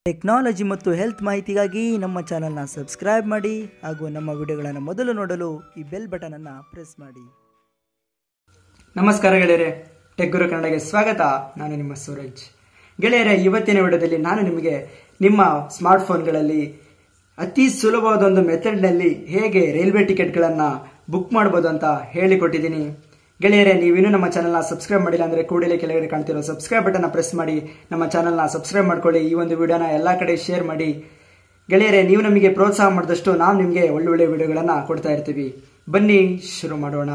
Technology ಮತ್ತು health ಮಾಹಿತಿಗಾಗಿ ನಮ್ಮ ಚಾನಲ್ನ ಸಬ್ಸ್ಕ್ರೈಬ್ ಮಾಡಿ ಹಾಗೂ ನಮ್ಮ ವಿಡಿಯೋಗಳನ್ನು ಮೊದಲು ನೋಡಲು ಈ ಬೆಲ್ ಬಟನ್ ಅನ್ನು ಪ್ರೆಸ್ ಮಾಡಿ. ನಮಸ್ಕಾರ ಗೆಳೆಯರೆ, ಟೆಕ್ ಗುರು ಕನ್ನಡಗೆ ಸ್ವಾಗತ. ನಾನು ನಿಮ್ಮ ಸೂರಜ್. ಗೆಳೆಯರೆ, ಇವತ್ತಿನ ವಿಡಿಯೋದಲ್ಲಿ ನಾನು ನಿಮಗೆ ನಿಮ್ಮ ಸ್ಮಾರ್ಟ್ ಫೋನ್ಗಳಲ್ಲಿ ಅತಿ ಸುಲಭವಾದ ಒಂದು ಮೆಥಡ್ನಲ್ಲಿ ಹೇಗೆ ರೈಲ್ವೆ ಟಿಕೆಟ್ಗಳನ್ನು ಬುಕ್ ಮಾಡಬಹುದು ಅಂತ ಹೇಳಿಕೊಟ್ಟಿದ್ದೀನಿ. ಗೆಳೆಯರೆ, ನೀವಿನ್ನೂ ನಮ್ಮ ಚಾನಲ್ನ ಸಬ್ಸ್ಕ್ರೈಬ್ ಮಾಡಿಲ್ಲ ಅಂದರೆ ಕೂಡಲೇ ಕೆಳಗಡೆ ಕಾಣ್ತಿರೋ ಸಬ್ಸ್ಕ್ರೈಬ್ ಬಟನ್ನ ಪ್ರೆಸ್ ಮಾಡಿ ನಮ್ಮ ಚಾನಲ್ನ ಸಬ್ಸ್ಕ್ರೈಬ್ ಮಾಡ್ಕೊಳ್ಳಿ. ಈ ಒಂದು ವಿಡಿಯೋನ ಎಲ್ಲ ಕಡೆ ಶೇರ್ ಮಾಡಿ. ಗೆಳೆಯರೆ, ನೀವು ನಮಗೆ ಪ್ರೋತ್ಸಾಹ ಮಾಡಿದಷ್ಟು ನಾವು ನಿಮಗೆ ಒಳ್ಳೊಳ್ಳೆ ವಿಡಿಯೋಗಳನ್ನು ಕೊಡ್ತಾ ಇರ್ತೀವಿ. ಬನ್ನಿ ಶುರು ಮಾಡೋಣ.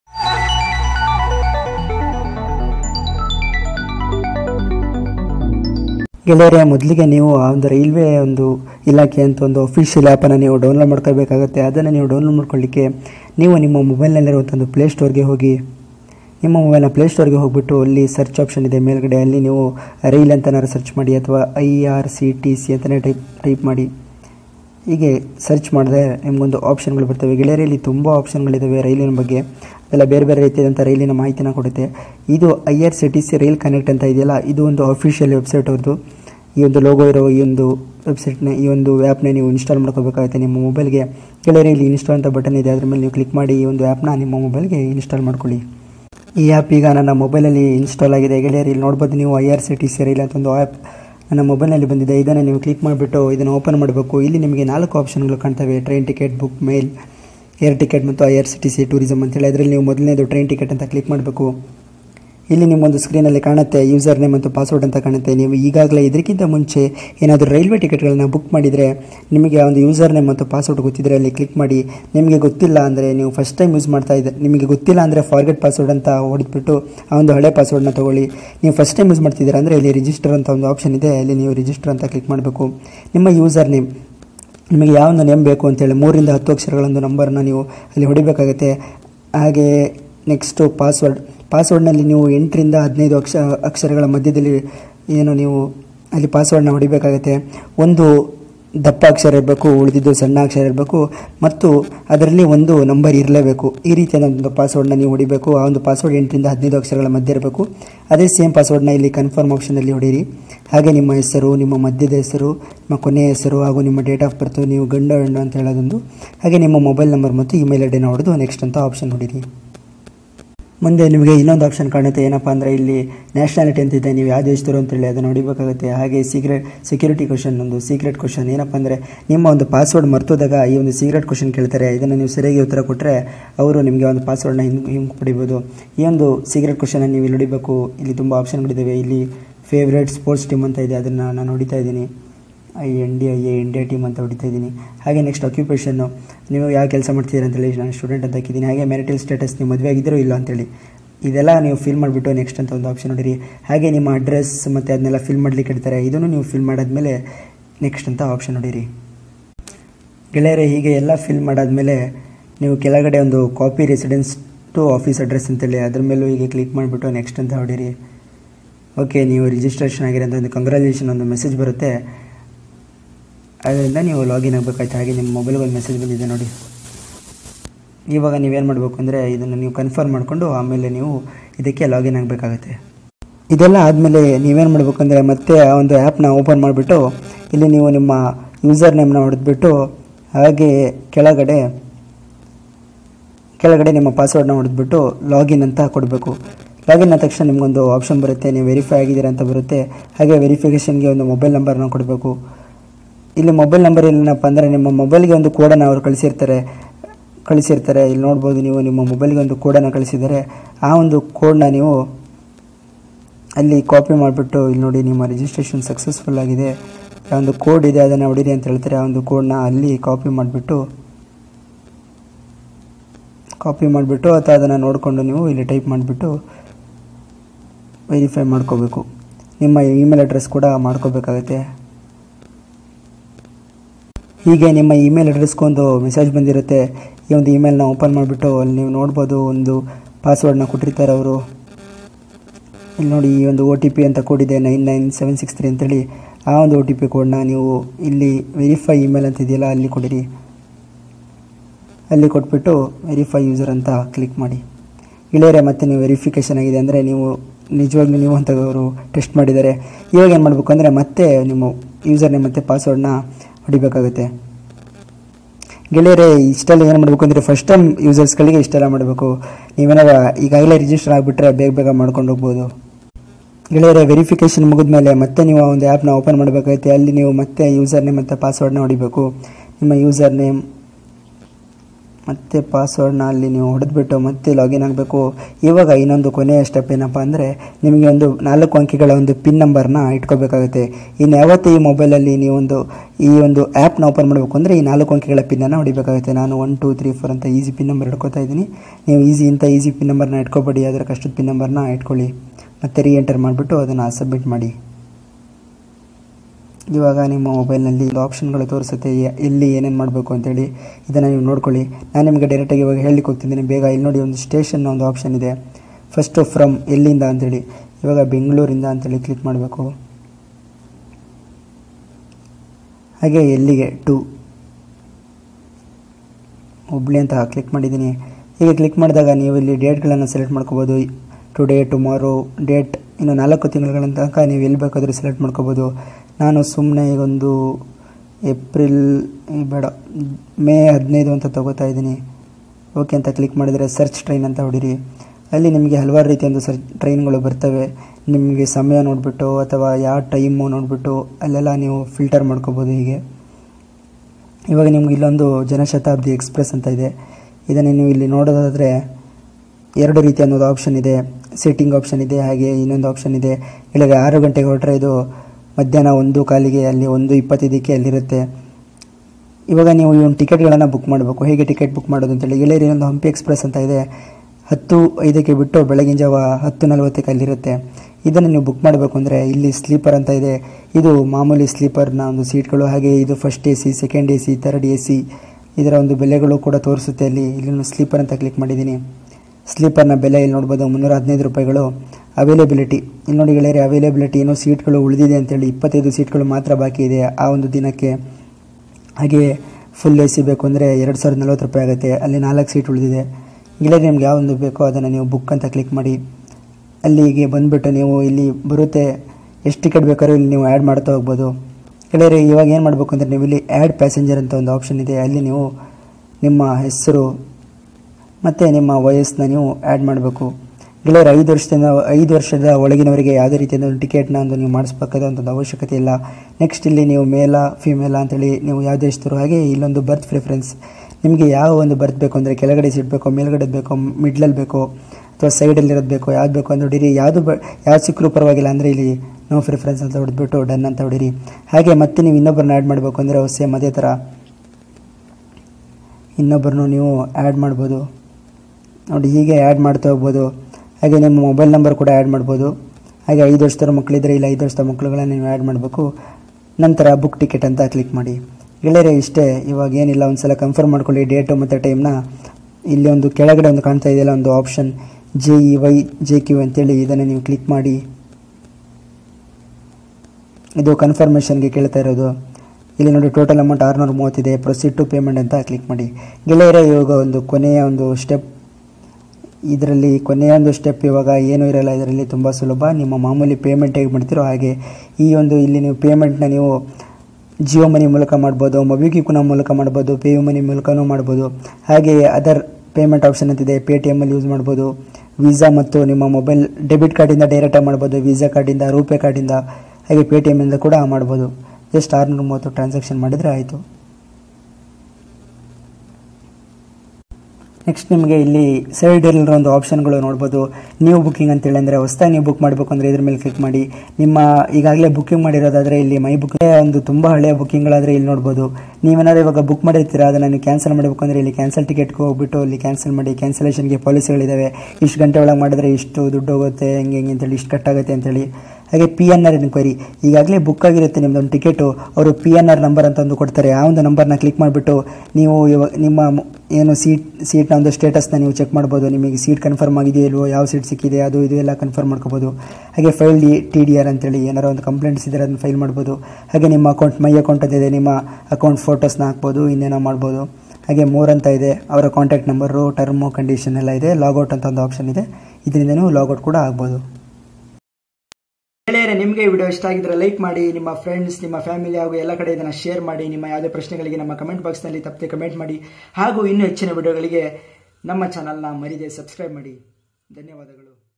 ಗೆಳೆಯರೆ, ಮೊದಲಿಗೆ ನೀವು ಒಂದು ರೈಲ್ವೆ ಒಂದು ಇಲಾಖೆ ಅಂತ ಒಂದು ಅಫಿಷಿಯಲ್ ಆ್ಯಪನ್ನು ನೀವು ಡೌನ್ಲೋಡ್ ಮಾಡ್ಕೋಬೇಕಾಗುತ್ತೆ. ಅದನ್ನು ನೀವು ಡೌನ್ಲೋಡ್ ಮಾಡ್ಕೊಳ್ಳಿಕ್ಕೆ ನೀವು ನಿಮ್ಮ ಮೊಬೈಲ್ನಲ್ಲಿರುವಂಥ ಒಂದು ಪ್ಲೇಸ್ಟೋರ್ಗೆ ಹೋಗಿ, ನಿಮ್ಮ ಮೊಬೈಲ್ನ ಪ್ಲೇಸ್ಟೋರ್ಗೆ ಹೋಗಿಬಿಟ್ಟು ಅಲ್ಲಿ ಸರ್ಚ್ ಆಪ್ಷನ್ ಇದೆ ಮೇಲ್ಗಡೆ, ಅಲ್ಲಿ ನೀವು ರೈಲ್ ಅಂತನಾರು ಸರ್ಚ್ ಮಾಡಿ ಅಥವಾ IRCTC ಅಂತಲೇ ಟೈಪ್ ಮಾಡಿ. ಹೀಗೆ ಸರ್ಚ್ ಮಾಡಿದ್ರೆ ನಿಮಗೊಂದು ಆಪ್ಷನ್ಗಳು ಬರ್ತವೆ. ಗೆಳೆಯರಲ್ಲಿ ತುಂಬ ಆಪ್ಷನ್ಗಳಿದ್ದಾವೆ ರೈಲಿನ ಬಗ್ಗೆ. ಎಲ್ಲ ಬೇರೆ ಬೇರೆ ರೀತಿಯಾದಂಥ ರೈಲಿನ ಮಾಹಿತಿನ ಕೊಡುತ್ತೆ. ಇದು IRCTC ರೈಲ್ ಕನೆಕ್ಟ್ ಅಂತ ಇದೆಯಲ್ಲ, ಇದು ಒಂದು ಅಫಿಷಿಯಲ್ ವೆಬ್ಸೈಟ್ ಅವ್ರದ್ದು. ಈ ಒಂದು ಲೋಗೋ ಇರೋ ಈ ಒಂದು ವೆಬ್ಸೈಟ್ನ, ಈ ಒಂದು ಆ್ಯಪ್ನ ನೀವು ಇನ್ಸ್ಟಾಲ್ ಮಾಡ್ಕೋಬೇಕಾಗುತ್ತೆ ನಿಮ್ಮ ಮೊಬೈಲ್ಗೆ. ಗೆಳೆಯರೆ, ಇಲ್ಲಿ ಇನ್ಸ್ಟಾಲ್ ಅಂತ ಬಟನ್ ಇದೆ, ಅದ್ರ ಮೇಲೆ ನೀವು ಕ್ಲಿಕ್ ಮಾಡಿ ಈ ಒಂದು ಆ್ಯಪ್ನ ನಿಮ್ಮ ಮೊಬೈಲ್ಗೆ ಇನ್ಸ್ಟಾಲ್ ಮಾಡ್ಕೊಳ್ಳಿ. ಈ ಆ್ಯಪ್ ಈಗ ನನ್ನ ಮೊಬೈಲಲ್ಲಿ ಇನ್ಸ್ಟಾಲ್ ಆಗಿದೆ. ಗೆಳೆಯರೆ, ಇಲ್ಲಿ ನೋಡ್ಬೋದು ನೀವು IRCTC ರೈಲ್ ಅಂತ ಒಂದು ಆ್ಯಪ್ ನನ್ನ ಮೊಬೈಲ್ನಲ್ಲಿ ಬಂದಿದೆ. ಇದನ್ನು ನೀವು ಕ್ಲಿಕ್ ಮಾಡಿಬಿಟ್ಟು ಇದನ್ನು ಓಪನ್ ಮಾಡಬೇಕು. ಇಲ್ಲಿ ನಿಮಗೆ 4 ಆಪ್ಷನ್ಗಳು ಕಾಣ್ತವೆ: train ticket, book meal, air ticket ಮತ್ತು IRCTC ಟೂರಿಸಮ್ ಅಂತೇಳಿ. ಅದರಲ್ಲಿ ನೀವು ಮೊದಲನೇದು ಟ್ರೈನ್ ಟಿಕೆಟ್ ಅಂತ ಕ್ಲಿಕ್ ಮಾಡಬೇಕು. ಇಲ್ಲಿ ನಿಮ್ಮೊಂದು ಸ್ಕ್ರೀನಲ್ಲಿ ಕಾಣುತ್ತೆ ಯೂಸರ್ ನೇಮ್ ಮತ್ತು ಪಾಸ್ವರ್ಡ್ ಅಂತ ಕಾಣುತ್ತೆ. ನೀವು ಈಗಾಗಲೇ ಇದಕ್ಕಿಂತ ಮುಂಚೆ ಏನಾದರೂ ರೈಲ್ವೆ ಟಿಕೆಟ್ಗಳನ್ನ ಬುಕ್ ಮಾಡಿದರೆ ನಿಮಗೆ ಆ ಒಂದು ಯೂಸರ್ ನೇಮ್ ಮತ್ತು ಪಾಸ್ವರ್ಡ್ ಗೊತ್ತಿದ್ದರೆ ಅಲ್ಲಿ ಕ್ಲಿಕ್ ಮಾಡಿ. ನಿಮಗೆ ಗೊತ್ತಿಲ್ಲ ಅಂದರೆ, ನೀವು ಫಸ್ಟ್ ಟೈಮ್ ಯೂಸ್ ಮಾಡ್ತಾ ಇದ್ದರೆ, ನಿಮಗೆ ಗೊತ್ತಿಲ್ಲ ಅಂದರೆ ಫಾರ್ಗೆಟ್ ಪಾಸ್ವರ್ಡ್ ಅಂತ ಹೊಡೆದ್ಬಿಟ್ಟು ಆ ಒಂದು ಹಳೆ ಪಾಸ್ವರ್ಡ್ನ ತೊಗೊಳ್ಳಿ. ನೀವು ಫಸ್ಟ್ ಟೈಮ್ ಯೂಸ್ ಮಾಡ್ತಿದ್ದೀರಾ ಅಂದರೆ ಇಲ್ಲಿ ರಿಜಿಸ್ಟರ್ ಅಂತ ಒಂದು ಆಪ್ಷನ್ ಇದೆ, ಅಲ್ಲಿ ನೀವು ರಿಜಿಸ್ಟರ್ ಅಂತ ಕ್ಲಿಕ್ ಮಾಡಬೇಕು. ನಿಮ್ಮ ಯೂಸರ್ ನೇಮ್, ನಿಮಗೆ ಯಾವ ಒಂದು ನೇಮ್ ಬೇಕು ಅಂತೇಳಿ 3 ರಿಂದ 10 ಅಕ್ಷರಗಳೊಂದು ನಂಬರನ್ನು ನೀವು ಅಲ್ಲಿ ಹೊಡಿಬೇಕಾಗುತ್ತೆ. ಹಾಗೆ ನೆಕ್ಸ್ಟು ಪಾಸ್ವರ್ಡ್ನಲ್ಲಿ ನೀವು 8 ರಿಂದ 15 ಅಕ್ಷರಗಳ ಮಧ್ಯದಲ್ಲಿ ಏನು ನೀವು ಅಲ್ಲಿ ಪಾಸ್ವರ್ಡ್ನ ಹೊಡಿಬೇಕಾಗುತ್ತೆ. ಒಂದು ದಪ್ಪ ಅಕ್ಷರ ಇರಬೇಕು, ಉಳಿದಿದ್ದು ಸಣ್ಣ ಅಕ್ಷರ ಇರಬೇಕು ಮತ್ತು ಅದರಲ್ಲಿ ಒಂದು ನಂಬರ್ ಇರಲೇಬೇಕು. ಈ ರೀತಿಯಾದ ಒಂದು ಪಾಸ್ವರ್ಡ್ನ ನೀವು ಹೊಡಿಬೇಕು. ಆ ಒಂದು ಪಾಸ್ವರ್ಡ್ 8 ರಿಂದ 15 ಅಕ್ಷರಗಳ ಮಧ್ಯೆ ಇರಬೇಕು. ಅದೇ ಸೇಮ್ ಪಾಸ್ವರ್ಡ್ನ ಇಲ್ಲಿ ಕನ್ಫರ್ಮ್ ಆಪ್ಷನಲ್ಲಿ ಹೊಡೀರಿ. ಹಾಗೆ ನಿಮ್ಮ ಹೆಸರು, ನಿಮ್ಮ ಮಧ್ಯದ ಹೆಸರು, ನಿಮ್ಮ ಕೊನೆಯ ಹೆಸರು ಹಾಗೂ ನಿಮ್ಮ ಡೇಟ್ ಆಫ್ ಬರ್ತ್, ನೀವು ಗಂಡು ಹೆಣ್ಣು ಅಂತ ಹೇಳೋದೊಂದು, ಹಾಗೆ ನಿಮ್ಮ ಮೊಬೈಲ್ ನಂಬರ್ ಮತ್ತು ಇಮೇಲ್ ಐ ಡಿನ ಹೊಡೆದು ನೆಕ್ಸ್ಟ್ ಅಂತ ಆಪ್ಷನ್ ಹೊಡೀರಿ. ಮುಂದೆ ನಿಮಗೆ ಇನ್ನೊಂದು ಆಪ್ಷನ್ ಕಾಣುತ್ತೆ. ಏನಪ್ಪ ಅಂದರೆ ಇಲ್ಲಿ ನ್ಯಾಷನಾಲಿಟಿ ಅಂತಿದೆ, ನೀವು ಯಾವ ದೇಶದವರು ಅಂತೇಳಿ ಅದನ್ನು ಹೊಡಿಬೇಕಾಗುತ್ತೆ. ಹಾಗೆ ಸೆಕ್ಯೂರಿಟಿ ಕ್ವಶನ್, ಒಂದು ಸೀಕ್ರೆಟ್ ಕ್ವಶನ್. ಏನಪ್ಪ ಅಂದರೆ ನಿಮ್ಮ ಒಂದು ಪಾಸ್ವರ್ಡ್ ಮರ್ತೋದಾಗ ಈ ಒಂದು ಸೀಕ್ರೆಟ್ ಕ್ವಶನ್ ಕೇಳ್ತಾರೆ. ಇದನ್ನು ನೀವು ಸರಿಯಾಗಿ ಉತ್ತರ ಕೊಟ್ಟರೆ ಅವರು ನಿಮಗೆ ಒಂದು ಪಾಸ್ವರ್ಡ್ನ ಹಿಂಗೆ ಪಡಿಬೋದು. ಈ ಒಂದು ಸೀಕ್ರೆಟ್ ಕ್ವಶನನ್ನು ನೀವು ಇಲ್ಲಿ ಹೊಡಿಬೇಕು. ಇಲ್ಲಿ ತುಂಬ ಆಪ್ಷನ್ಗಳಿದ್ದಾವೆ. ಇಲ್ಲಿ ಫೇವ್ರೇಟ್ ಸ್ಪೋರ್ಟ್ಸ್ ಟೀಮ್ ಅಂತ ಇದೆ, ಅದನ್ನು ನಾನು ಹೊಡಿತಾ ಇದ್ದೀನಿ. ಇಂಡಿಯಾ ಟೀಮ್ ಅಂತ ಹೊಡಿತಾ ಇದ್ದೀನಿ. ಹಾಗೆ ನೆಕ್ಸ್ಟ್ ಆಕ್ಯುಪೇಷನ್ನು, ನೀವು ಯಾವ ಕೆಲಸ ಮಾಡ್ತಿದ್ದೀರ ಅಂತೇಳಿ ನಾನು ಸ್ಟೂಡೆಂಟ್ ಅಂತ ಹಾಕಿದ್ದೀನಿ. ಹಾಗೆ ಮ್ಯಾರಿಟಲ್ ಸ್ಟೇಟಸ್, ನೀವು ಮದುವೆ ಆಗಿದ್ದೀರೋ ಇಲ್ಲ ಅಂತೇಳಿ ಇದೆಲ್ಲ ನೀವು ಫಿಲ್ ಮಾಡಿಬಿಟ್ಟು ನೆಕ್ಸ್ಟ್ ಅಂತ ಒಂದು ಆಪ್ಷನ್ ಹೊಡಿರಿ. ಹಾಗೆ ನಿಮ್ಮ ಅಡ್ರೆಸ್ ಮತ್ತು ಅದನ್ನೆಲ್ಲ ಫಿಲ್ ಮಾಡಲಿಕ್ಕೆ ಇಡ್ತಾರೆ, ಇದನ್ನು ನೀವು ಫಿಲ್ ಮಾಡಾದ್ಮೇಲೆ ನೆಕ್ಸ್ಟ್ ಅಂತ ಆಪ್ಷನ್ ಹೊಡೀರಿ. ಗೆಳೆಯರೆ, ಹೀಗೆ ಎಲ್ಲ ಫಿಲ್ ಮಾಡಾದ್ಮೇಲೆ ನೀವು ಕೆಳಗಡೆ ಒಂದು copy residence to office address ಅಂತೇಳಿ ಅದ್ರ ಮೇಲೂ ಹೀಗೆ ಕ್ಲಿಕ್ ಮಾಡಿಬಿಟ್ಟು ನೆಕ್ಸ್ಟ್ ಅಂತ ಹೊಡೀರಿ. ಓಕೆ, ನೀವು ರಿಜಿಸ್ಟ್ರೇಷನ್ ಆಗಿರೋ ಅಂತ ಒಂದು ಕಂಗ್ರ್ಯಾಚುಲೇಷನ್ ಒಂದು ಮೆಸೇಜ್ ಬರುತ್ತೆ. ಅದರಿಂದ ನೀವು ಲಾಗಿನ್ ಆಗಬೇಕಾಯ್ತು. ಹಾಗೆ ನಿಮ್ಮ ಮೊಬೈಲ್ಗೆ ಒಂದು ಮೆಸೇಜ್ ಬಂದಿದೆ ನೋಡಿ. ಇವಾಗ ನೀವೇನು ಮಾಡಬೇಕು ಅಂದರೆ ಇದನ್ನು ನೀವು ಕನ್ಫರ್ಮ್ ಮಾಡಿಕೊಂಡು ಆಮೇಲೆ ನೀವು ಇದಕ್ಕೆ ಲಾಗಿನ್ ಆಗಬೇಕಾಗತ್ತೆ. ಇದೆಲ್ಲ ಆದಮೇಲೆ ನೀವೇನು ಮಾಡಬೇಕು ಅಂದರೆ ಮತ್ತೆ ಆ ಒಂದು ಆ್ಯಪ್ನ ಓಪನ್ ಮಾಡಿಬಿಟ್ಟು ಇಲ್ಲಿ ನೀವು ನಿಮ್ಮ ಯೂಸರ್ ನೇಮ್ನ ಹೊಡೆದ್ಬಿಟ್ಟು ಹಾಗೆ ಕೆಳಗಡೆ ನಿಮ್ಮ ಪಾಸ್ವರ್ಡ್ನ ಹೊಡೆದ್ಬಿಟ್ಟು ಲಾಗಿನ್ ಅಂತ ಕೊಡಬೇಕು. ಲಾಗಿನ್ ಆದ ತಕ್ಷಣ ನಿಮಗೊಂದು ಆಪ್ಷನ್ ಬರುತ್ತೆ, ನೀವು ವೆರಿಫೈ ಆಗಿದ್ದೀರಾ ಅಂತ ಬರುತ್ತೆ. ಹಾಗೆ ವೆರಿಫಿಕೇಷನ್ಗೆ ಒಂದು ಮೊಬೈಲ್ ನಂಬರ್ನ ಕೊಡಬೇಕು. ಇಲ್ಲಿ ಮೊಬೈಲ್ ನಂಬರ್ ಏನಪ್ಪ ಅಂದರೆ ನಿಮ್ಮ ಮೊಬೈಲ್ಗೆ ಒಂದು ಕೋಡನ್ನು ಅವರು ಕಳಿಸಿರ್ತಾರೆ. ಇಲ್ಲಿ ನೋಡ್ಬೋದು ನೀವು, ನಿಮ್ಮ ಮೊಬೈಲ್ಗೆ ಒಂದು ಕೋಡನ್ನು ಕಳಿಸಿದ್ದಾರೆ. ಆ ಒಂದು ಕೋಡನ್ನ ನೀವು ಅಲ್ಲಿ ಕಾಪಿ ಮಾಡಿಬಿಟ್ಟು ಇಲ್ಲಿ ನೋಡಿ, ನಿಮ್ಮ ರಿಜಿಸ್ಟ್ರೇಷನ್ ಸಕ್ಸಸ್ಫುಲ್ ಆಗಿದೆ, ಆ ಒಂದು ಕೋಡ್ ಇದೆ ಅದನ್ನು ಹೊಡೀರಿ ಅಂತ ಹೇಳ್ತಾರೆ. ಆ ಒಂದು ಕೋಡನ್ನ ಅಲ್ಲಿ ಕಾಪಿ ಮಾಡಿಬಿಟ್ಟು ಅಥವಾ ಅದನ್ನು ನೋಡಿಕೊಂಡು ನೀವು ಇಲ್ಲಿ ಟೈಪ್ ಮಾಡಿಬಿಟ್ಟು ವೆರಿಫೈ ಮಾಡ್ಕೋಬೇಕು. ನಿಮ್ಮ ಇಮೇಲ್ ಅಡ್ರೆಸ್ ಕೂಡ ಮಾಡ್ಕೋಬೇಕಾಗುತ್ತೆ. ಹೀಗೆ ನಿಮ್ಮ ಇಮೇಲ್ ಅಡ್ರೆಸ್ಗೂ ಒಂದು ಮೆಸೇಜ್ ಬಂದಿರುತ್ತೆ. ಈ ಒಂದು ಇಮೇಲ್ನ ಓಪನ್ ಮಾಡಿಬಿಟ್ಟು ಅಲ್ಲಿ ನೀವು ನೋಡ್ಬೋದು, ಒಂದು ಪಾಸ್ವರ್ಡ್ನ ಕೊಟ್ಟಿರ್ತಾರೆ ಅವರು. ಇಲ್ಲಿ ನೋಡಿ, ಈ ಒಂದು OTP ಅಂತ ಕೋಡ್ ಇದೆ 99763 ಅಂತೇಳಿ. ಆ ಒಂದು OTP ಕೋಡನ್ನ ನೀವು ಇಲ್ಲಿ ವೆರಿಫೈ ಇಮೇಲ್ ಅಂತ ಇದೆಯಲ್ಲ ಅಲ್ಲಿ ಕೊಡಿರಿ. ಅಲ್ಲಿ ಕೊಟ್ಬಿಟ್ಟು ವೆರಿಫೈ ಯೂಸರ್ ಅಂತ ಕ್ಲಿಕ್ ಮಾಡಿ. ಗೆಳೆಯರೆ, ಮತ್ತೆ ನೀವು ವೆರಿಫಿಕೇಷನ್ ಆಗಿದೆ ಅಂದರೆ ನೀವು ನಿಜವಾಗ್ಲೂ ನೀವು ಅಂತ ಅವರು ಟೆಸ್ಟ್ ಮಾಡಿದ್ದಾರೆ. ಇವಾಗ ಏನು ಮಾಡಬೇಕು ಅಂದರೆ ಮತ್ತೆ ನಿಮ್ಮ ಯೂಸರ್ ನೇಮ್ ಮತ್ತು ಪಾಸ್ವರ್ಡ್ನ ಹೊಡಿಬೇಕಾಗುತ್ತೆ. ಗೆಳೆಯರೆ ಇಷ್ಟೆಲ್ಲ ಏನು ಮಾಡಬೇಕು ಅಂದರೆ ಫಸ್ಟ್ ಟೈಮ್ ಯೂಸರ್ಸ್ಗಳಿಗೆ ಇಷ್ಟೆಲ್ಲ ಮಾಡಬೇಕು. ನೀವೇನಾರ ಈಗಾಗಲೇ ರಿಜಿಸ್ಟರ್ ಆಗಿಬಿಟ್ರೆ ಬೇಗ ಬೇಗ ಮಾಡ್ಕೊಂಡು ಹೋಗ್ಬೋದು. ಗೆಳೆಯರೆ ವೆರಿಫಿಕೇಷನ್ ಮುಗಿದ್ಮೇಲೆ ಮತ್ತೆ ನೀವು ಒಂದು ಆ್ಯಪ್ನ ಓಪನ್ ಮಾಡಬೇಕಾಗುತ್ತೆ. ಅಲ್ಲಿ ನೀವು ಮತ್ತೆ ಯೂಸರ್ ನೇಮ್ ಮತ್ತು ಪಾಸ್ವರ್ಡ್ನ ಹೊಡಿಬೇಕು. ನಿಮ್ಮ ಯೂಸರ್ ನೇಮ್ ಮತ್ತು ಪಾಸ್ವರ್ಡ್ನ ಅಲ್ಲಿ ನೀವು ಹೊಡೆದ್ಬಿಟ್ಟು ಮತ್ತೆ ಲಾಗಿನ್ ಆಗಬೇಕು. ಇವಾಗ ಇನ್ನೊಂದು ಕೊನೆಯ ಸ್ಟೆಪ್ ಏನಪ್ಪ ಅಂದರೆ ನಿಮಗೆ ಒಂದು 4 ಅಂಕಿಗಳ ಒಂದು ಪಿನ್ ನಂಬರ್ನ ಇಟ್ಕೋಬೇಕಾಗುತ್ತೆ. ಇನ್ನು ಯಾವತ್ತೂ ಈ ಮೊಬೈಲಲ್ಲಿ ನೀವು ಈ ಒಂದು ಆ್ಯಪ್ನ ಓಪನ್ ಮಾಡಬೇಕು ಅಂದರೆ ಈ 4 ಅಂಕಿಗಳ ಪಿನ್ನನ್ನು ಹೊಡಿಬೇಕಾಗುತ್ತೆ. ನಾನು 1 2 3 4 ಅಂತ ಈಸಿ ಪಿನ್ ನಂಬರ್ ಇಟ್ಕೋತಾ ಇದ್ದೀನಿ. ನೀವು ಈಸಿ ಪಿನ್ ನಂಬರ್ನ ಇಟ್ಕೋಬೇಡಿ, ಅದರ ಕಷ್ಟದ ಪಿನ್ ನಂಬರ್ನ ಇಟ್ಕೊಳ್ಳಿ. ಮತ್ತೆ ಎಂಟರ್ ಮಾಡಿಬಿಟ್ಟು ಅದನ್ನು ಸಬ್ಮಿಟ್ ಮಾಡಿ. ಇವಾಗ ನಿಮ್ಮ ಮೊಬೈಲ್ನಲ್ಲಿ ಆಪ್ಷನ್ಗಳು ತೋರಿಸುತ್ತೆ ಎಲ್ಲಿ ಏನೇನು ಮಾಡಬೇಕು ಅಂತೇಳಿ. ಇದನ್ನು ನೀವು ನೋಡ್ಕೊಳ್ಳಿ. ನಾನು ನಿಮಗೆ ಡೈರೆಕ್ಟಾಗಿ ಇವಾಗ ಹೇಳಲಿಕ್ಕೆ ಹೋಗ್ತಿದ್ದೀನಿ. ಬೇಗ ಇಲ್ಲಿ ನೋಡಿ, ಒಂದು ಸ್ಟೇಷನ್ನ ಒಂದು ಆಪ್ಷನ್ ಇದೆ. ಫಸ್ಟು ಫ್ರಮ್ ಎಲ್ಲಿಂದ ಅಂತೇಳಿ, ಇವಾಗ ಬೆಂಗಳೂರಿಂದ ಅಂತೇಳಿ ಕ್ಲಿಕ್ ಮಾಡಬೇಕು. ಹಾಗೆ ಎಲ್ಲಿಗೆ ಟು ಹುಬ್ಳಿ ಅಂತ ಕ್ಲಿಕ್ ಮಾಡಿದ್ದೀನಿ. ಹೀಗೆ ಕ್ಲಿಕ್ ಮಾಡಿದಾಗ ನೀವು ಇಲ್ಲಿ ಡೇಟ್ಗಳನ್ನು ಸೆಲೆಕ್ಟ್ ಮಾಡ್ಕೋಬೋದು. ಟುಡೇ, ಟುಮಾರೋ, ಡೇಟ್, ಇನ್ನು 4 ತಿಂಗಳ ತನಕ ನೀವು ಎಲ್ಲಿ ಬೇಕಾದರೂ ಸೆಲೆಕ್ಟ್ ಮಾಡ್ಕೋಬೋದು. ನಾನು ಸುಮ್ಮನೆ ಈಗೊಂದು ಏಪ್ರಿಲ್ ಬೇಡ ಮೇ 15 ಅಂತ ತೊಗೋತಾ ಇದ್ದೀನಿ. ಓಕೆ ಅಂತ ಕ್ಲಿಕ್ ಮಾಡಿದರೆ ಸರ್ಚ್ ಟ್ರೈನ್ ಅಂತ ಹೊಡಿರಿ. ಅಲ್ಲಿ ನಿಮಗೆ ಹಲವಾರು ರೀತಿಯ ಟ್ರೈನ್ಗಳು ಬರ್ತವೆ. ನಿಮಗೆ ಸಮಯ ನೋಡಿಬಿಟ್ಟು ಅಥವಾ ಯಾವ ಟೈಮು ನೋಡಿಬಿಟ್ಟು ಅಲ್ಲೆಲ್ಲ ನೀವು ಫಿಲ್ಟರ್ ಮಾಡ್ಕೋಬೋದು. ಹೀಗೆ ಇವಾಗ ನಿಮ್ಗೆ ಇಲ್ಲೊಂದು ಜನಶತಾಬ್ದಿ ಎಕ್ಸ್ಪ್ರೆಸ್ ಅಂತ ಇದೆ. ಇದನ್ನು ನೀವು ಇಲ್ಲಿ ನೋಡೋದಾದರೆ 2 ರೀತಿಯ ಒಂದು ಆಪ್ಷನ್ ಇದೆ. ಸೀಟಿಂಗ್ ಆಪ್ಷನ್ ಇದೆ, ಹಾಗೆ ಇನ್ನೊಂದು ಆಪ್ಷನ್ ಇದೆ. ಇಲ್ಲಿಗೆ 6 ಗಂಟೆಗೆ ಹೊರಟ್ರೆ ಇದು ಮಧ್ಯಾಹ್ನ 1:15 ಅಲ್ಲಿ 1:25 ಅಲ್ಲಿರುತ್ತೆ. ಇವಾಗ ನೀವು ಈ ಒಂದು ಟಿಕೆಟ್ಗಳನ್ನು ಬುಕ್ ಮಾಡಬೇಕು. ಹೇಗೆ ಟಿಕೆಟ್ ಬುಕ್ ಮಾಡೋದು ಅಂತೇಳಿ, ಗೆಳೆಯರಿ ಇನ್ನೊಂದು ಹಂಪಿ ಎಕ್ಸ್ಪ್ರೆಸ್ ಅಂತ ಇದೆ. 10:05 ಬಿಟ್ಟು ಬೆಳಗಿನ ಜಾವ 10:40 ಅಲ್ಲಿರುತ್ತೆ. ಇದನ್ನು ನೀವು ಬುಕ್ ಮಾಡಬೇಕು ಅಂದರೆ ಇಲ್ಲಿ ಸ್ಲೀಪರ್ ಅಂತ ಇದೆ. ಇದು ಮಾಮೂಲಿ ಸ್ಲೀಪರ್ನ ಒಂದು ಸೀಟ್ಗಳು. ಹಾಗೆ ಇದು first AC, second AC, third AC, ಇದರ ಒಂದು ಬೆಲೆಗಳು ಕೂಡ ತೋರಿಸುತ್ತೆ. ಇಲ್ಲಿ ಸ್ಲೀಪರ್ ಅಂತ ಕ್ಲಿಕ್ ಮಾಡಿದ್ದೀನಿ. ಸ್ಲೀಪರ್ನ ಬೆಲೆ ಇಲ್ಲಿ ನೋಡ್ಬೋದು, 315 ರೂಪಾಯಿಗಳು. ಅವೈಲೇಬಿಲಿಟಿ ಇಲ್ಲಿ ನೋಡಿ ಗೆಳೆಯರೆ, ಅವೈಲೇಬಿಲಿಟಿ ಏನೋ ಸೀಟ್ಗಳು ಉಳಿದಿದೆ ಅಂತೇಳಿ 25 ಸೀಟ್ಗಳು ಮಾತ್ರ ಬಾಕಿ ಇದೆ ಆ ಒಂದು ದಿನಕ್ಕೆ. ಹಾಗೆ ಫುಲ್ AC ಬೇಕು ಅಂದರೆ 2040 ರೂಪಾಯಿ ಆಗುತ್ತೆ. ಅಲ್ಲಿ 4 ಸೀಟ್ ಉಳಿದಿದೆ. ಗೆಳೆಯರೆ ನಿಮ್ಗೆ ಯಾವೊಂದು ಬೇಕೋ ಅದನ್ನು ನೀವು ಬುಕ್ ಅಂತ ಕ್ಲಿಕ್ ಮಾಡಿ. ಅಲ್ಲಿಗೆ ಬಂದುಬಿಟ್ಟು ನೀವು ಇಲ್ಲಿ ಬರುತ್ತೆ ಎಷ್ಟು ಟಿಕೆಟ್ ಬೇಕಾದ್ರೂ ಇಲ್ಲಿ ನೀವು ಆ್ಯಡ್ ಮಾಡ್ತಾ ಹೋಗ್ಬೋದು. ಗೆಳೆಯರೆ ಇವಾಗ ಏನು ಮಾಡಬೇಕು ಅಂದರೆ ನೀವು ಇಲ್ಲಿ ಆ್ಯಡ್ ಪ್ಯಾಸೆಂಜರ್ ಅಂತ ಒಂದು ಆಪ್ಷನ್ ಇದೆ. ಅಲ್ಲಿ ನೀವು ನಿಮ್ಮ ಹೆಸರು ಮತ್ತು ನಿಮ್ಮ ವಯಸ್ಸನ್ನ ನೀವು ಆ್ಯಡ್ ಮಾಡಬೇಕು. ಗೆಳೆಯರು 5 ವರ್ಷದ ಒಳಗಿನವರಿಗೆ ಯಾವುದೇ ರೀತಿಯ ಒಂದು ಟಿಕೆಟ್ನ ನೀವು ಮಾಡಿಸ್ಬೇಕಾದ ಒಂದು ಅವಶ್ಯಕತೆ ಇಲ್ಲ. ನೆಕ್ಸ್ಟ್ ಇಲ್ಲಿ ನೀವು ಮೇಲಾ ಫಿಮೇಲಾ ಅಂತೇಳಿ ನೀವು ಯಾವುದೇ ಇಷ್ಟರು. ಹಾಗೆ ಇಲ್ಲೊಂದು ಬರ್ತ್ ಪ್ರಿಫರೆನ್ಸ್, ನಿಮಗೆ ಯಾವ ಒಂದು ಬರ್ತ್ ಬೇಕು ಅಂದರೆ ಕೆಳಗಡೆ ಸೀಟ್ ಬೇಕೋ, ಮೇಲ್ಗಡೆ ಬೇಕೋ, ಮಿಡ್ಲಲ್ಲಿ ಬೇಕೋ ಅಥವಾ ಸೈಡಲ್ಲಿರೋದು ಬೇಕೋ, ಯಾವ್ದು ಬೇಕೋ ಅಂತ ಹೊಡಿರಿ. ಯಾವ್ದು ಸಿಕ್ಕರೂ ಪರವಾಗಿಲ್ಲ ಅಂದರೆ ಇಲ್ಲಿ ನೋ ಪ್ರಿಫರೆನ್ಸ್ ಅಂತ ಹೊಡೆದ್ಬಿಟ್ಟು ಡನ್ ಅಂತ ಹೊಡಿರಿ. ಹಾಗೆ ಮತ್ತೆ ನೀವು ಇನ್ನೊಬ್ಬರನ್ನ ಆ್ಯಡ್ ಮಾಡಬೇಕು ಅಂದರೆ ಸೇಮ್ ಅದೇ ಥರ ಇನ್ನೊಬ್ಬರನ್ನು ನೀವು ಆ್ಯಡ್ ಮಾಡ್ಬೋದು ನೋಡಿ. ಹೀಗೆ ಆ್ಯಡ್ ಮಾಡ್ತಾ ಹೋಗ್ಬೋದು. ಹಾಗೆ ನಿಮ್ಮ ಮೊಬೈಲ್ ನಂಬರ್ ಕೂಡ ಆ್ಯಡ್ ಮಾಡ್ಬೋದು. ಹಾಗೆ 5 ವರ್ಷದ ಮಕ್ಕಳಿದ್ರೆ ಇಲ್ಲ 5 ವರ್ಷದ ಮಕ್ಕಳುಗಳನ್ನ ನೀವು ಆ್ಯಡ್ ಮಾಡಬೇಕು. ನಂತರ ಬುಕ್ ಟಿಕೆಟ್ ಅಂತ ಕ್ಲಿಕ್ ಮಾಡಿ. ಗೆಳೆಯರೆ ಇಷ್ಟೇ, ಇವಾಗ ಏನಿಲ್ಲ, ಒಂದು ಸಲ ಕನ್ಫರ್ಮ್ ಮಾಡ್ಕೊಳ್ಳಿ ಡೇಟು ಮತ್ತು ಟೈಮ್ನ. ಇಲ್ಲಿ ಒಂದು ಕೆಳಗಡೆ ಒಂದು ಕಾಣ್ತಾ ಇದೆಯಲ್ಲ ಒಂದು ಆಪ್ಷನ್ JEYJQ ಅಂತೇಳಿ, ಇದನ್ನು ನೀವು ಕ್ಲಿಕ್ ಮಾಡಿ. ಇದು ಕನ್ಫರ್ಮೇಷನ್ಗೆ ಕೇಳ್ತಾ ಇರೋದು. ಇಲ್ಲಿ ನೋಡಿ ಟೋಟಲ್ ಅಮೌಂಟ್ 630 ಇದೆ. ಪ್ರೊಸೀಡ್ ಟು ಪೇಮೆಂಟ್ ಅಂತ ಕ್ಲಿಕ್ ಮಾಡಿ. ಗೆಳೆಯರೆ ಇವಾಗ ಒಂದು ಕೊನೆಯ ಒಂದು ಸ್ಟೆಪ್, ಇದರಲ್ಲಿ ಕೊನೆಯ ಒಂದು ಸ್ಟೆಪ್ ಇವಾಗ ಏನೂ ಇರಲ್ಲ. ಇದರಲ್ಲಿ ತುಂಬ ಸುಲಭ. ನಿಮ್ಮ ಮಾಮೂಲಿ ಪೇಮೆಂಟ್ ಹೇಗೆ ಮಾಡ್ತೀರೋ ಹಾಗೆ ಇಲ್ಲಿ ನೀವು ಪೇಮೆಂಟ್ನ ನೀವು ಜಿಯೋ ಮನಿ ಮೂಲಕ ಮಾಡ್ಬೋದು, ಮೊಬಿಕ್ವಿಕ್ನ ಮೂಲಕ ಮಾಡ್ಬೋದು, ಪೇಯು ಮನಿ ಮೂಲಕನೂ ಮಾಡ್ಬೋದು. ಹಾಗೆ ಅದರ್ ಪೇಮೆಂಟ್ ಆಪ್ಷನ್ ಅಂತಿದೆ, ಪೇಟಿಎಮ್ಮಲ್ಲಿ ಯೂಸ್ ಮಾಡ್ಬೋದು. ವೀಸಾ ಮತ್ತು ನಿಮ್ಮ ಮೊಬೈಲ್ ಡೆಬಿಟ್ ಕಾರ್ಡಿಂದ ಡೈರೆಕ್ಟಾಗಿ ಮಾಡ್ಬೋದು, ವೀಸಾ ಕಾರ್ಡಿಂದ, ರೂಪೇ ಕಾರ್ಡಿಂದ, ಹಾಗೆ ಪೇಟಿಎಮ್ಮಿಂದ ಕೂಡ ಮಾಡ್ಬೋದು. ಜಸ್ಟ್ 630 ಟ್ರಾನ್ಸಾಕ್ಷನ್ ಮಾಡಿದರೆ ಆಯಿತು. ನೆಕ್ಸ್ಟ್ ನಿಮಗೆ ಇಲ್ಲಿ ಸೈಡಲ್ಲಿರೋ ಒಂದು ಆಪ್ಷನ್ಗಳು ನೋಡ್ಬೋದು. ನ್ಯೂ ಬುಕ್ಕಿಂಗ್ ಅಂತೇಳಿ, ಅಂದರೆ ಹೊಸದಾಗಿ ನೀವು ಬುಕ್ ಮಾಡಬೇಕು ಅಂದರೆ ಇದ್ರ ಮೇಲೆ ಕ್ಲಿಕ್ ಮಾಡಿ. ನಿಮ್ಮ ಈಗಾಗಲೇ ಬುಕ್ಕಿಂಗ್ ಮಾಡಿರೋದಾದರೆ ಇಲ್ಲಿ ಮೈ ಬುಕ್, ಒಂದು ತುಂಬ ಹಳೆಯ ಬುಕ್ಕಿಂಗ್ಗಳಾದರೆ ಇಲ್ಲಿ ನೋಡ್ಬೋದು. ನೀವೇನಾದ್ರು ಇವಾಗ ಬುಕ್ ಮಾಡಿರ್ತೀರಾ, ಅದನ್ನು ನೀವು ಕ್ಯಾನ್ಸಲ್ ಮಾಡಬೇಕು ಅಂದರೆ ಇಲ್ಲಿ ಕ್ಯಾನ್ಸಲ್ ಟಿಕೆಟ್ಗೆ ಹೋಗ್ಬಿಟ್ಟು ಇಲ್ಲಿ ಕ್ಯಾನ್ಸಲ್ ಮಾಡಿ. ಕ್ಯಾನ್ಸಲೇಷನ್ಗೆ ಪಾಲಿಸಿಗಳಿದ್ದಾವೆ. ಇಷ್ಟು ಗಂಟೆ ಒಳಗೆ ಮಾಡಿದ್ರೆ ಇಷ್ಟು ದುಡ್ಡು ಹೋಗುತ್ತೆ, ಹೆಂಗೆ ಅಂತೇಳಿ ಇಷ್ಟು ಕಟ್ಟಾಗುತ್ತೆ ಅಂತೇಳಿ. ಹಾಗೆ PNR ಎನ್ಕ್ವೈರಿ, ಈಗಾಗಲೇ ಬುಕ್ ಆಗಿರುತ್ತೆ ನಿಮ್ಮದೊಂದು ಟಿಕೆಟು, ಅವರು PNR ನಂಬರ್ ಅಂತ ಒಂದು ಕೊಡ್ತಾರೆ. ಆ ಒಂದು ನಂಬರ್ನ ಕ್ಲಿಕ್ ಮಾಡಿಬಿಟ್ಟು ನೀವು ನಿಮ್ಮ ಏನು ಸೀಟ್ನ ಒಂದು ಸ್ಟೇಟಸ್ನ ನೀವು ಚೆಕ್ ಮಾಡ್ಬೋದು. ನಿಮಗೆ ಸೀಟ್ ಕನ್ಫರ್ಮ್ ಆಗಿದೆಯೋ ಇಲ್ವೋ, ಯಾವ ಸೀಟ್ ಸಿಕ್ಕಿದೆ ಅದು ಇದು ಎಲ್ಲ ಕನ್ಫರ್ಮ್ ಮಾಡ್ಕೋಬೋದು. ಹಾಗೆ ಫೈಲ್ TDR ಅಂತೇಳಿ ಏನಾರು ಒಂದು ಕಂಪ್ಲೇಂಟ್ಸ್ ಇದ್ದರೆ ಅದನ್ನು ಫೈಲ್ ಮಾಡ್ಬೋದು. ಹಾಗೆ ನಿಮ್ಮ ಅಕೌಂಟ್, ಮೈ ಅಕೌಂಟ್ ಅಂತ ಇದೆ, ನಿಮ್ಮ ಅಕೌಂಟ್ ಫೋಟೋಸ್ನ ಹಾಕ್ಬೋದು, ಇನ್ನೇನೋ ಮಾಡ್ಬೋದು. ಹಾಗೆ 3 ಅಂತ ಇದೆ, ಅವರ ಕಾಂಟ್ಯಾಕ್ಟ್ ನಂಬರು, ಟರ್ಮು, ಕಂಡೀಷನ್ ಎಲ್ಲ ಇದೆ. ಲಾಗೌಟ್ ಅಂತ ಒಂದು ಆಪ್ಷನ್ ಇದೆ, ಇದರಿಂದ ನೀವು ಲಾಗೌಟ್ ಕೂಡ ಆಗ್ಬೋದು. ಗೆಳೆಯರೆ ನಿಮಗೆ ಈ ವಿಡಿಯೋ ಇಷ್ಟ ಆಗಿದ್ರೆ ಲೈಕ್ ಮಾಡಿ, ನಿಮ್ಮ ಫ್ರೆಂಡ್ಸ್, ನಿಮ್ಮ ಫ್ಯಾಮಿಲಿ ಹಾಗೂ ಎಲ್ಲ ಕಡೆ ಇದನ್ನು ಶೇರ್ ಮಾಡಿ. ನಿಮ್ಮ ಯಾವುದೇ ಪ್ರಶ್ನೆಗಳಿಗೆ ನಮ್ಮ ಕಮೆಂಟ್ ಬಾಕ್ಸ್ನಲ್ಲಿ ತಪ್ಪದೆ ಕಮೆಂಟ್ ಮಾಡಿ. ಹಾಗೂ ಇನ್ನೂ ಹೆಚ್ಚಿನ ವಿಡಿಯೋಗಳಿಗೆ ನಮ್ಮ ಚಾನಲ್ನ ಮರಿದೆ ಸಬ್ಸ್ಕ್ರೈಬ್ ಮಾಡಿ. ಧನ್ಯವಾದಗಳು.